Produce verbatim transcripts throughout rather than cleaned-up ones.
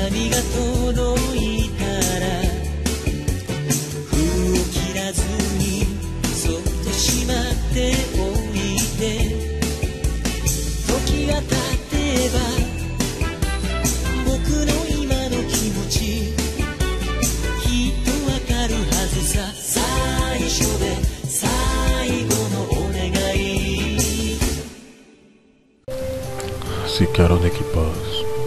紙が届いたら封を切らずにそっとしまっておいて、時が経てば僕の今の気持ちきっとわかるはずさ。最初で最後のお願い。 Si quedaron equipados.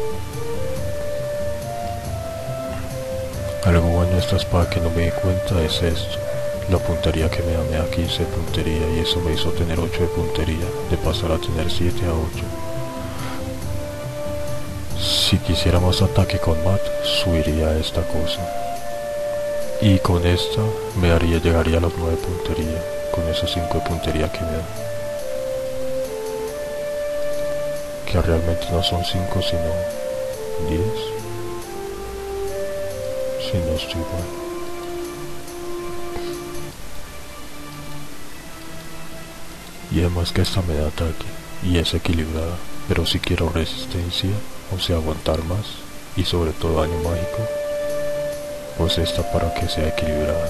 Algo bueno de esta espada que no me di cuenta es esto. La puntería que me da, me da quince de puntería y eso me hizo tener ocho de puntería, de pasar a tener siete a ocho. Si quisiera más ataque con mat, subiría a esta cosa. Y con esta me daría, llegaría a los nueve de puntería, con esos cinco de puntería que me da. Que realmente no son cinco sino diez. Si no estoy mal. Y además que esta me da ataque y es equilibrada, pero si quiero resistencia, o sea aguantar más y sobre todo daño mágico, pues esta para que sea equilibrada.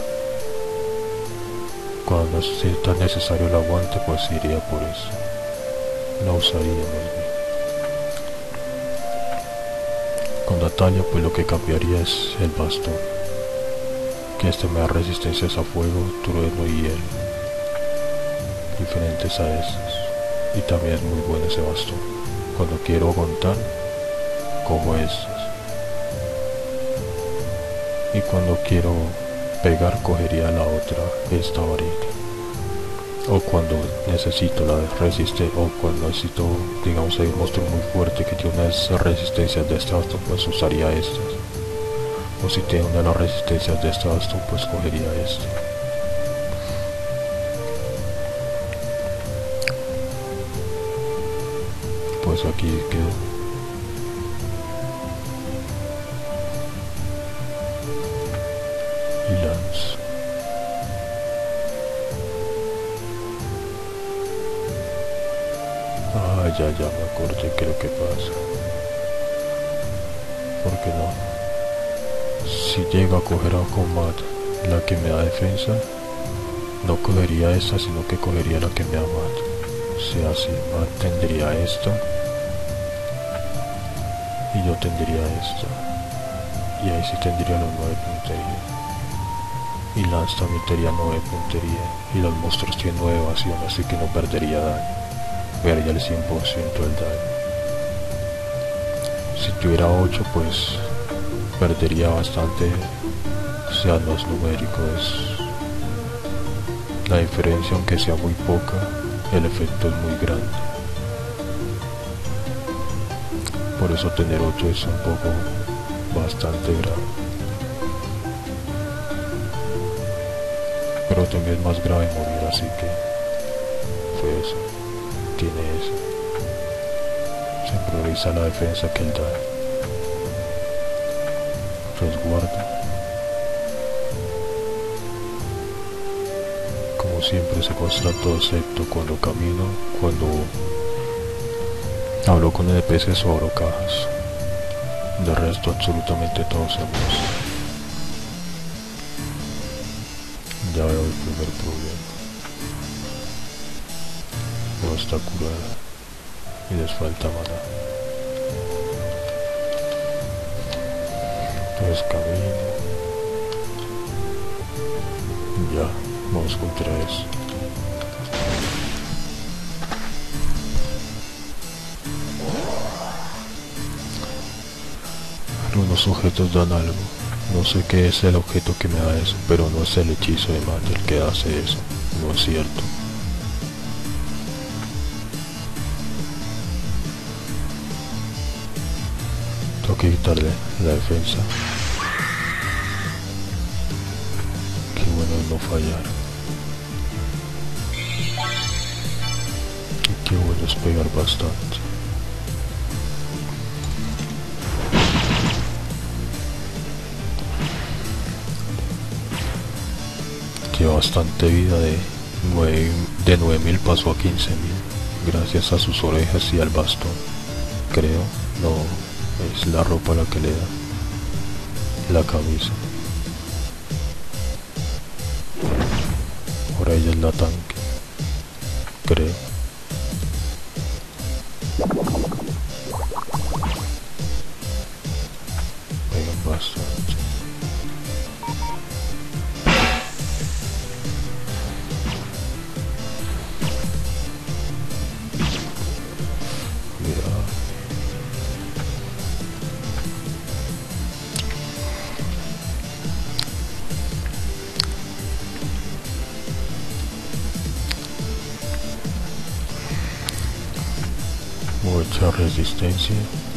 Cuando sea tan necesario el aguante, pues iría por eso. La usaría más bien. Con Natalia pues lo que cambiaría es el bastón, que este me da resistencias a fuego, trueno y hielo, diferentes a estos, y también es muy bueno ese bastón. Cuando quiero aguantar, cojo estos, y cuando quiero pegar cogería la otra, esta varita. O cuando necesito la resistencia, o cuando necesito, digamos, hay un monstruo muy fuerte que tiene unas resistencias de este bastón, pues usaría estas. O si tiene una de las resistencias de este bastón, pues cogería este. Pues aquí quedó. Y lanzo. Ah, ya, ya me acordé qué es lo que pasa. ¿Por qué no? Si llego a coger a Combat la que me da defensa, no cogería esta, sino que cogería la que me da mat. O sea, si mat tendría esta, y yo tendría esta. Y ahí sí tendría los nueve puntería. Y Lance también tendría nueve puntería. Y los monstruos tienen nueve evasión, así que no perdería daño. Vería el cien por ciento del daño. Si tuviera ocho, pues perdería bastante. O sea, no es numérico, es la diferencia, aunque sea muy poca, el efecto es muy grande. Por eso tener ocho es un poco bastante grave. Pero también es más grave morir, así que fue eso. Tiene eso. Se prioriza la defensa que el daño. Resguardo. Como siempre se consta todo excepto cuando camino, cuando hablo con N P Cs o abro cajas. De resto absolutamente todo se muestra. Ya veo el primer problema. No está curada y les falta maná. Entonces camino. Ya, vamos contra eso. Algunos objetos dan algo. No sé qué es el objeto que me da eso, pero no es el hechizo de mate el que hace eso. No es cierto. Tengo que quitarle la defensa. Qué bueno es no fallar. Y qué bueno es pegar bastante. Lleva bastante vida, de nueve, de nueve mil pasó a quince mil, gracias a sus orejas y al bastón. Creo, no, es la ropa la que le da. la cabeza. Ahora ella es la tanque, creo. Pegan bastante. Cuidado. Mucha resistencia.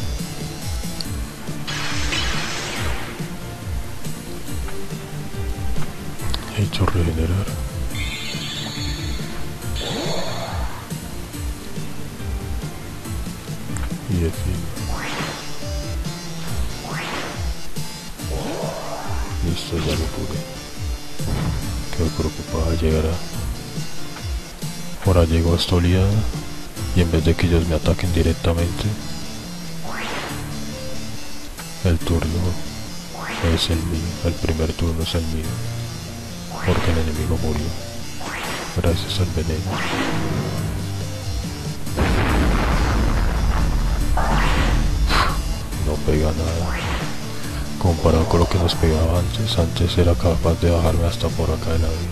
Hecho regenerar. Y de fin. Listo, ya lo pude. Quedo preocupada, llegará. Ahora llego a esta oleada y en vez de que ellos me ataquen directamente, el turno es el mío, el primer turno es el mío, porque el enemigo murió gracias al veneno. No pega nada comparado con lo que nos pegaba antes. Antes era capaz de bajarme hasta por acá de la vida.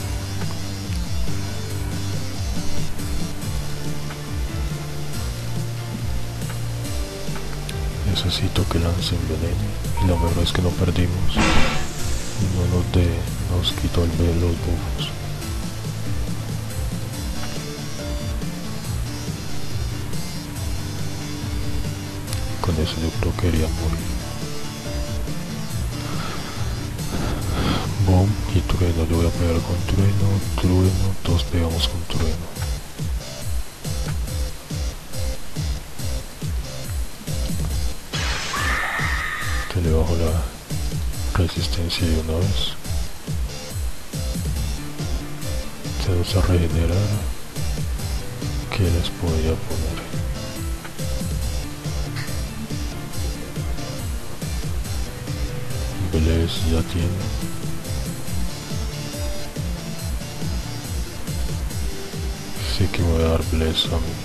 Necesito que lancen veneno y lo mejor es que no perdimos y no nos, de, nos quitó el ver los buffos. Con eso yo creo que quería morir. Boom y trueno, yo voy a pegar con trueno, trueno, todos pegamos con trueno. Que le bajo la resistencia de una vez. Vamos a regenerar. ¿Qué les podría poner? Bless ya tiene. Sí que me voy a dar Bless a mí.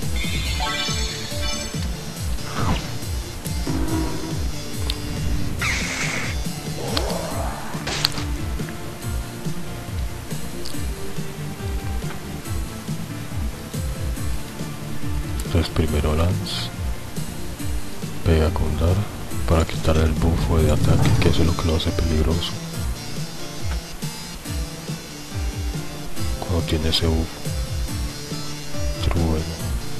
Entonces primero Lance, pega con dar para quitar el buffo de ataque, que eso es lo que lo hace peligroso. Cuando tiene ese buffo, trueno.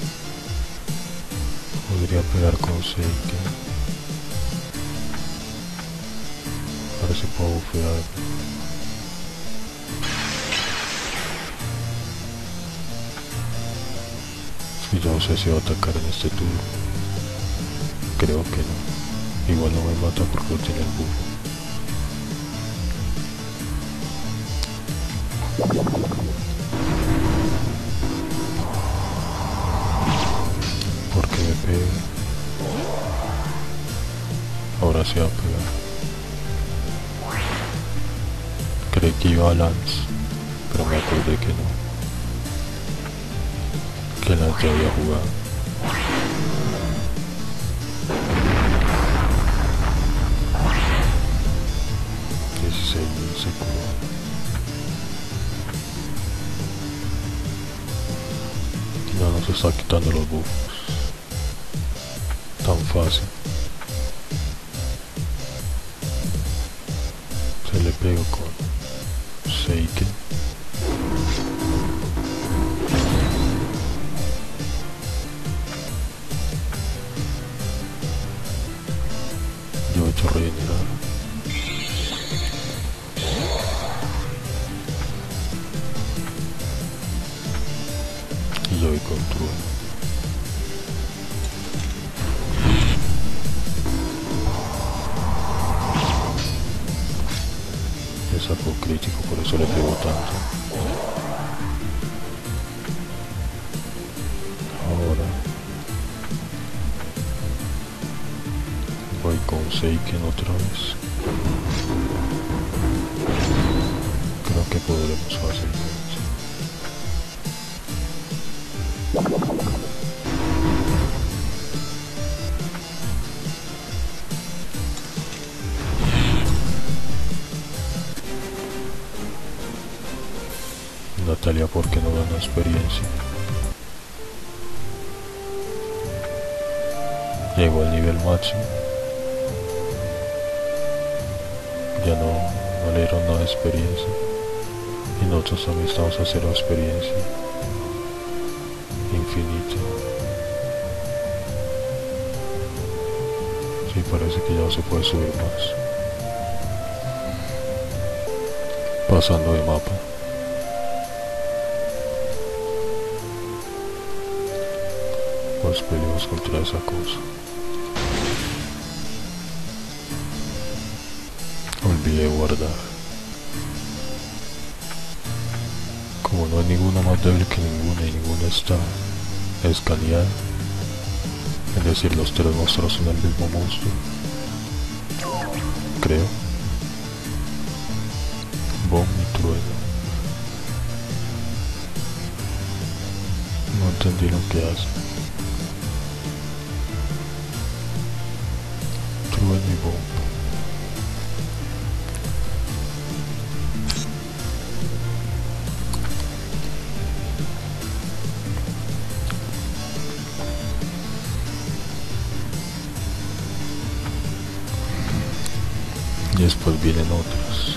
Podría pegar con Seike. A ver si puedo bufear. Y yo no sé si va a atacar en este turno. Creo que no. Igual no me mata porque no tiene el bufo. Porque me pega. Ahora sí va a pegar. Creí que iba a Lance, pero me acordé que no. Que Lance ya había jugado. dieciséis mil se curó. Ya no se está quitando los buffos tan fácil. Se le pego con Seike. Yo he hecho regenerar. Y yo voy con trueno. Le sacó crítico, por eso le pegó tanto. Ahora voy con Seiken otra vez. Creo que podremos fácilmente. Natalia, ¿por qué no ganó experiencia? Llegó al nivel máximo. Ya no, no le dieron nada de experiencia. Y nosotros también estamos a cero experiencia. Infinita. Sí, parece que ya no se puede subir más. Pasando de mapa. Pues peleamos contra esa cosa. Olvidé guardar. Como no hay ninguna más débil que ninguna y ninguna está escaneada, es decir, los tres monstruos son el mismo monstruo, creo. Bomb y trueno. No entendí lo que hace. Trueno y bomb. Y después vienen otras.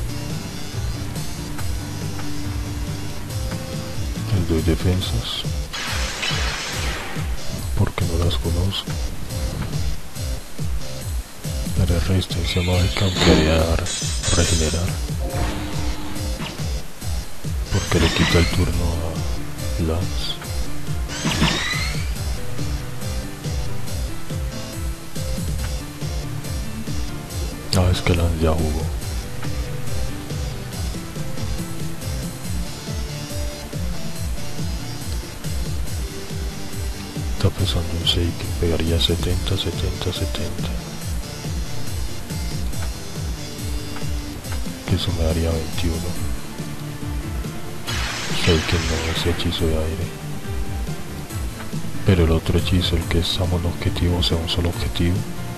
Les doy defensas porque no las conozco. Haré resistencia mágica, aunque haría regenerar porque le quita el turno a Lance. Ah, es que Lance ya jugó. Está pesando un seis que pegaría setenta, setenta, setenta. Que eso me daría veintiuno. seis que no, ese hechizo de aire. Pero el otro hechizo, el que es a monoobjetivo, o sea, un solo objetivo.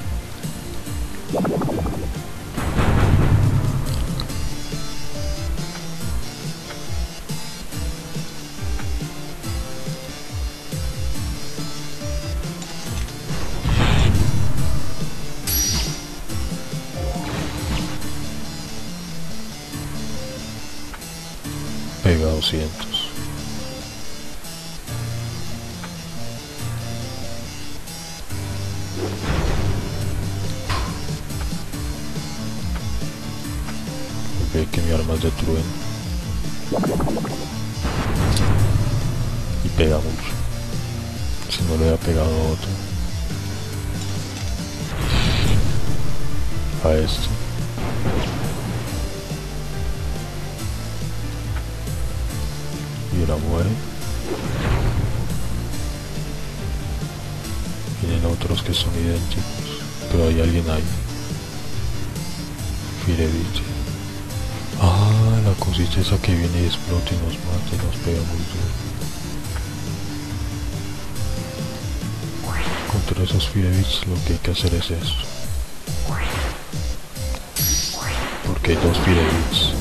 Pega doscientos. Ve que mi arma es de trueno. Y pega mucho. Si no le había pegado a otro. A este. Y ahora muere. Vienen otros que son idénticos, pero hay alguien ahí. Firevich. Ah, la cosita esa que viene y explota y nos mata y nos pega muy duro. Contra esos Firevich lo que hay que hacer es eso. Porque hay dos Firevich.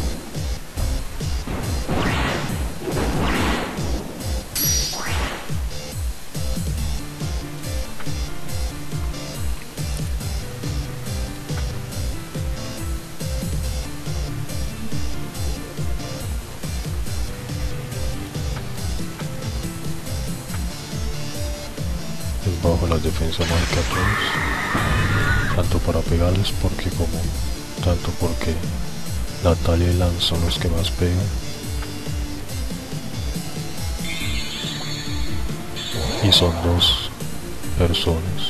Bajo la defensa mágica todos, tanto para pegarles porque como tanto porque Natalia y Lance son los que más pegan y son dos personas,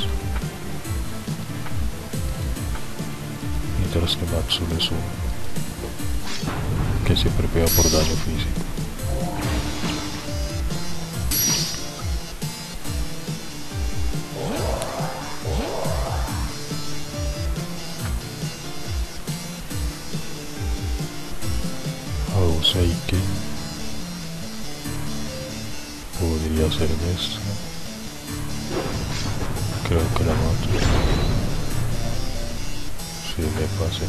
mientras que Maxwell es uno que siempre pega por daño físico. sé qué podría ser en esto. Creo que la mato. Sí, me pasé.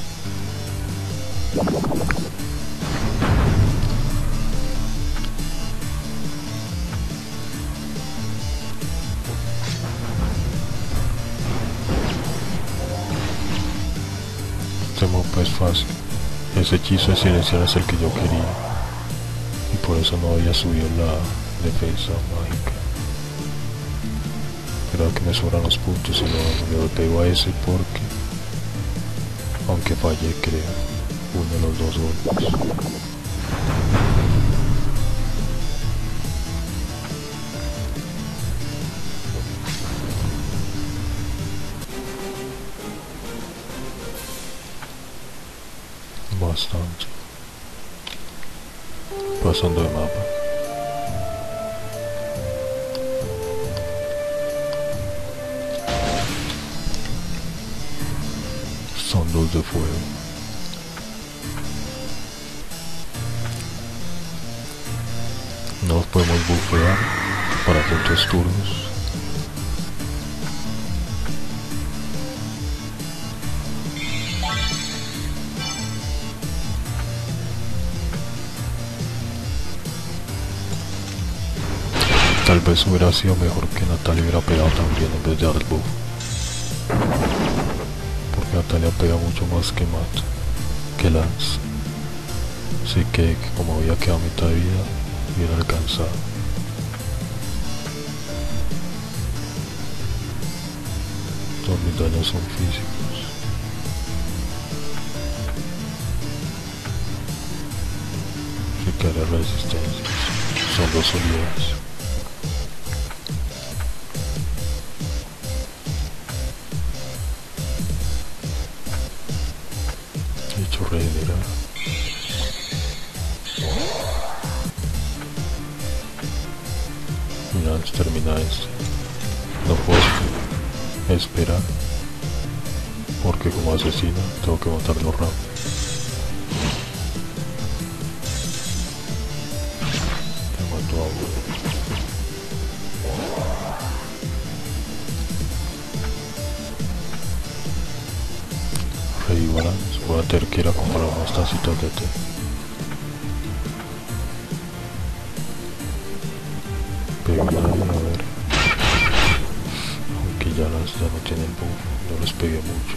Este mapa es fácil. Ese hechizo de silenciar es el que yo quería. Y por eso no había subido la defensa mágica. Creo que me sobran los puntos y no le pego a ese porque, aunque fallé, creo, uno de los dos golpes. Bastante. Pasando de mapa. Son dos de fuego. Nos podemos bufear para puntos turnos. Tal vez hubiera sido mejor que Natalia hubiera pegado también en vez de dar el buff. Porque Natalia pega mucho más que Matt, que Lance. Así que como había quedado a mitad de vida, bien alcanzado. Todos mis daños son físicos. Así que haré resistencias. Son dos oleadas. Hecho regenerar. Mira, antes termina esto. No puedo esperar porque como asesino tengo que matarlo rápido. Me mató a uno. Rey balance. Voy a tener que ir a comprar unas tacitas de té. Pero a ver. Aunque ya las ya no tienen buff, no les pegué mucho.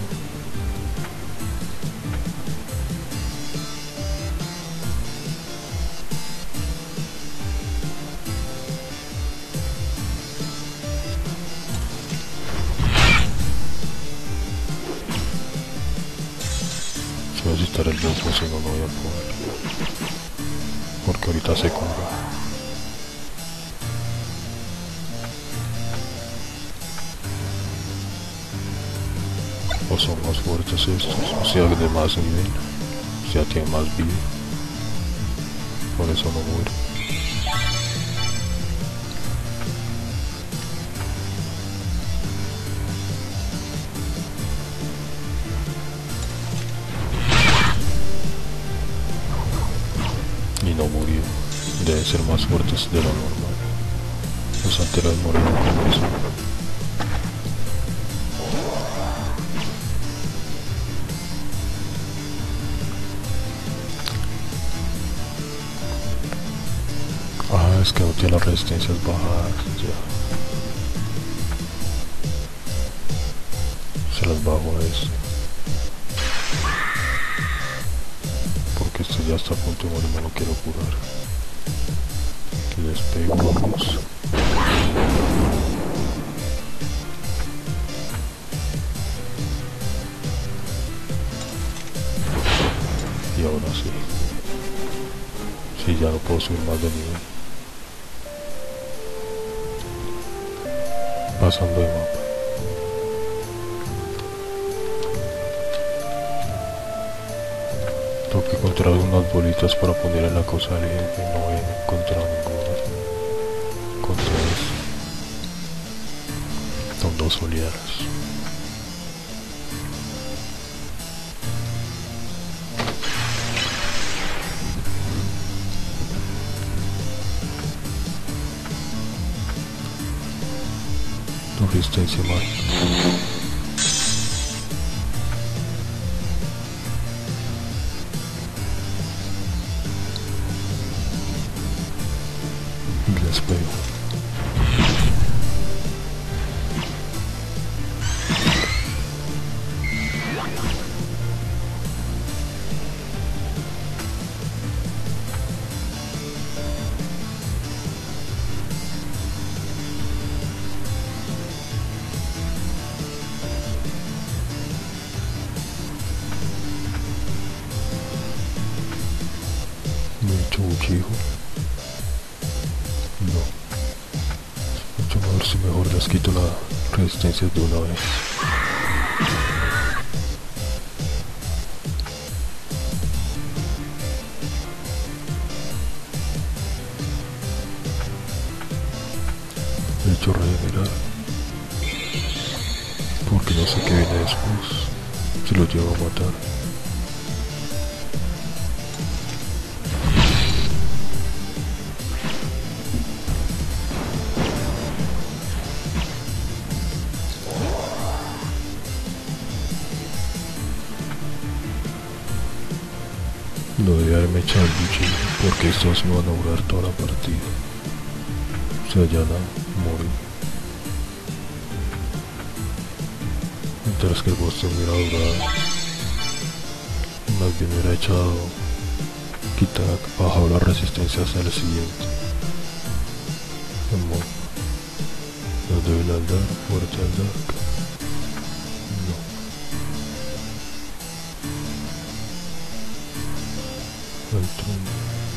Voy a necesitar el buff, si no, no voy a poder. Porque ahorita se cura. O son más fuertes estos, o sea, de más nivel, o sea, tienen más vida. Por eso no muero. Y no murió. Deben ser más fuertes de lo normal. Los anteriores murieron con eso. Ah, es que no tiene las resistencias bajadas, ya. Se las bajo a eso. Porque esto ya está a punto de morir, me lo quiero curar. Les pegamos. Y ahora sí. Sí, ya no puedo subir más de nivel. Pasando de mapa. Tengo que encontrar unas bolitas para poner en la cosa del jefe. No he encontrado ninguna. Encontré eso. Son dos oleadas. resistencia mágica. Y les pego. Mucho hijo. No. Mucho mejor si mejor les quito la resistencia de una vez. De hecho regenerar. Porque no sé qué viene después. Se lo llevo a matar. No debí haberme echado el bichillo, porque estos no van a durar toda la partida. O sea, ya nada, morí. Mientras que el boss hubiera durado, más bien hubiera echado, quitar, bajado la resistencia hasta el siguiente. Amor. No debe andar, muerte al dark. No. El trono.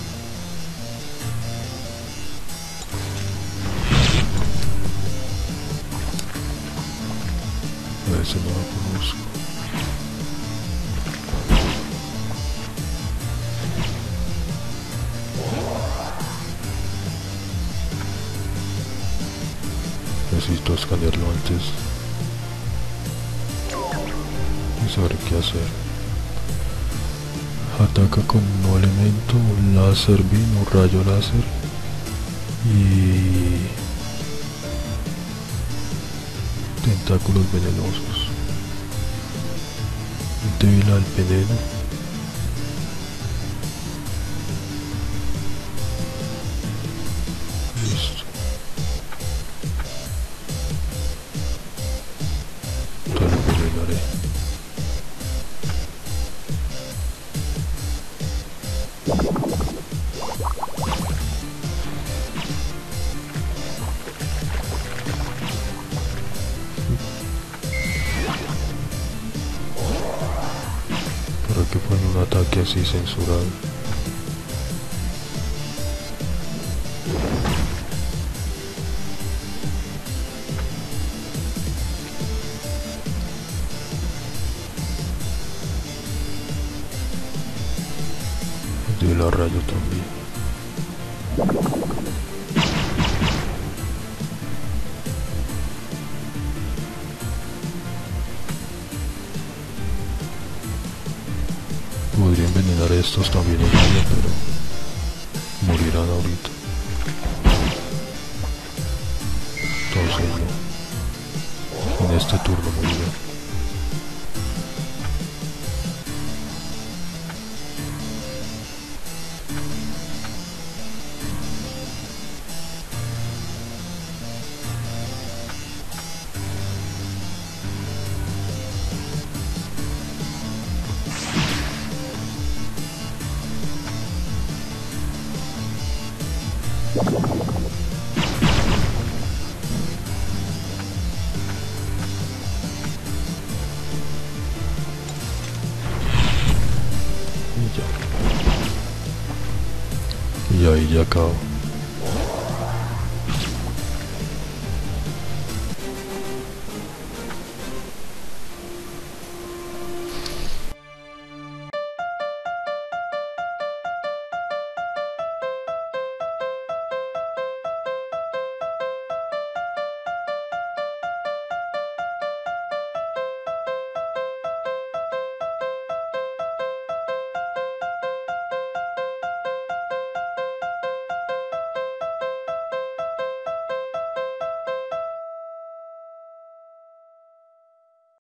A ese no lo conozco. Necesito escanearlo antes y saber qué hacer. Ataca con no elemento, láser beam o rayo láser y tentáculos venenosos. Débil al veneno. Listo. Te lo envenenaré. ¿Para qué ponen un ataque así censurado? De la rayo también. Podría envenenar a estos también en ella, pero morirán ahorita. Entonces no. En este turno morirán. Y ya. Y ahí ya acabo.